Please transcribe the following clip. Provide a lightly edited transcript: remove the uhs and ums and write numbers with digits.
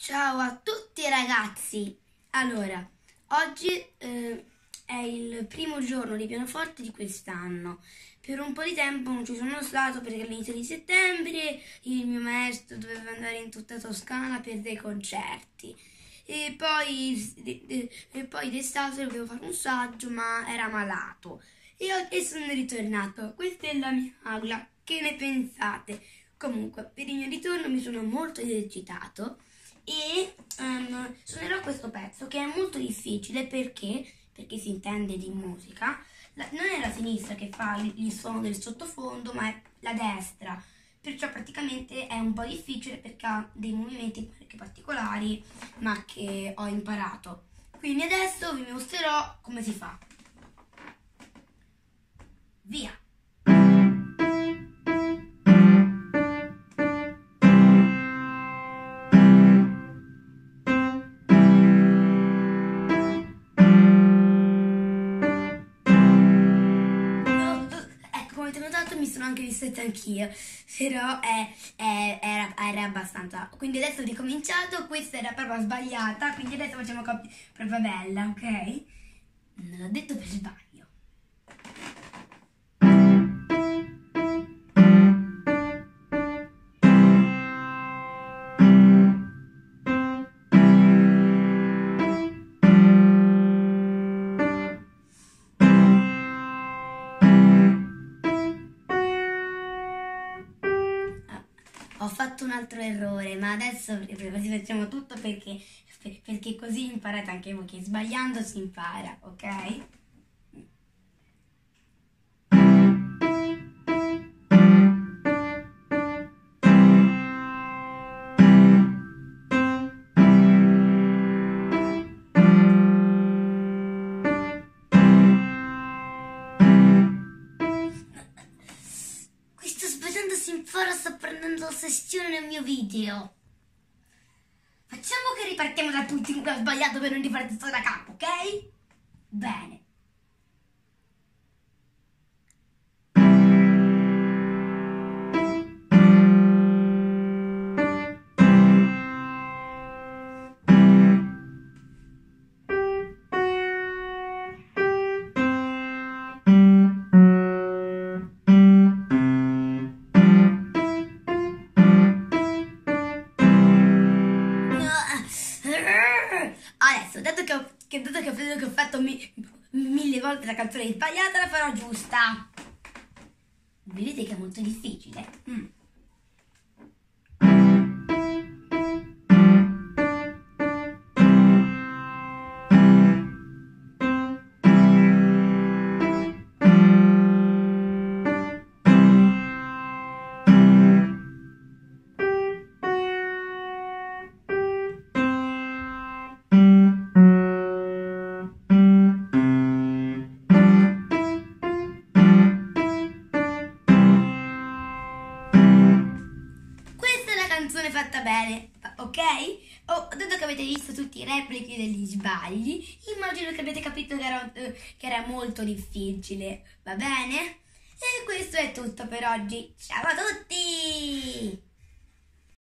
Ciao a tutti ragazzi! Allora, oggi è il primo giorno di pianoforte di quest'anno. Per un po' di tempo non ci sono stato perché all'inizio di settembre il mio maestro doveva andare in tutta Toscana per dei concerti. E poi d'estate dovevo fare un saggio ma era malato. E sono ritornato. Questa è la mia aula. Che ne pensate? Comunque, per il mio ritorno mi sono molto esercitato e suonerò questo pezzo che è molto difficile perché si intende di musica. Non è la sinistra che fa il suono del sottofondo, ma è la destra. Perciò praticamente è un po' difficile perché ha dei movimenti particolari, ma che ho imparato. Quindi adesso vi mostrerò come si fa. Via! Come avete notato mi sono anche distratta anch'io, però era abbastanza. Quindi adesso ho ricominciato, questa era proprio sbagliata, quindi adesso facciamo prova bella, ok? Non l'ho detto per sbaglio. Ho fatto un altro errore, ma adesso facciamo tutto perché così imparate anche voi che sbagliando si impara, ok? Questo sbagliando si impara, sto prendendo sessione nel mio video. Facciamo che ripartiamo da tutti in cui ho sbagliato per non ripartire da capo, ok? Bene. Adesso, dato che ho fatto 1000 volte la canzone sbagliata, la farò giusta. Vedete che è molto difficile. Canzone fatta bene, ok? Dato che avete visto tutti i replichi degli sbagli, immagino che abbiate capito che era molto difficile, va bene? E questo è tutto per oggi, ciao a tutti!